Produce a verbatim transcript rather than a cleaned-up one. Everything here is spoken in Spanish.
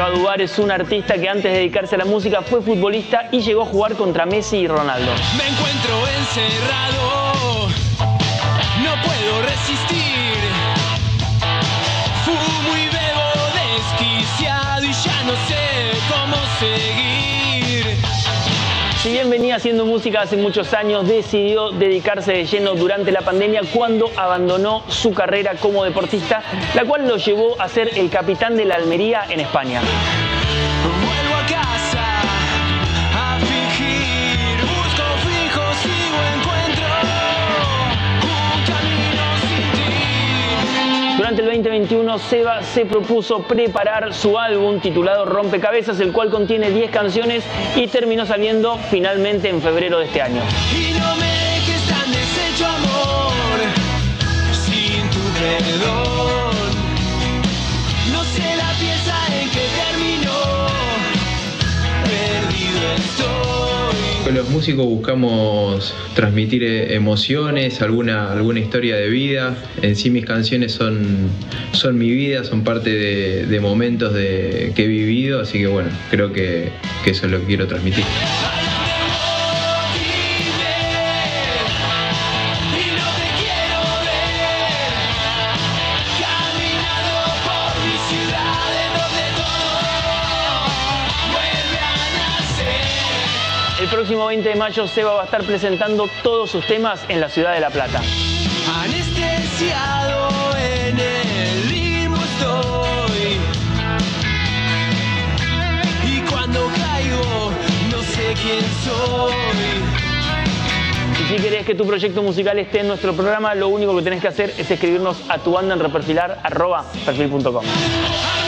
Adubar es un artista que antes de dedicarse a la música fue futbolista y llegó a jugar contra Messi y Ronaldo. Me encuentro encerrado, no puedo resistir. Fumo y bebo desquiciado y ya no sé cómo seguir. Si bien venía haciendo música hace muchos años, decidió dedicarse de lleno durante la pandemia cuando abandonó su carrera como deportista, la cual lo llevó a ser el capitán de la Almería en España. Vuelvo a casa a fingir, busco fijo, sigo, encuentro un camino sin ti. Durante el veinte veintiuno, Seba se propuso preparar su álbum titulado Rompecabezas, el cual contiene diez canciones y terminó saliendo finalmente en febrero de este año. Y no me dejes tan deshecho, amor, sin tu perdón. No sé la pieza en que terminó, perdido estoy. Los músicos buscamos transmitir emociones, alguna, alguna historia de vida. En sí mis canciones son, son mi vida, son parte de, de momentos de, que he vivido, así que bueno, creo que, que eso es lo que quiero transmitir. El próximo veinte de mayo, Seba va a estar presentando todos sus temas en la ciudad de La Plata. Anestesiado en el limbo estoy, y cuando caigo no sé quién soy. Y si querés que tu proyecto musical esté en nuestro programa, lo único que tenés que hacer es escribirnos a tu banda en reperfilar arroba perfil punto com.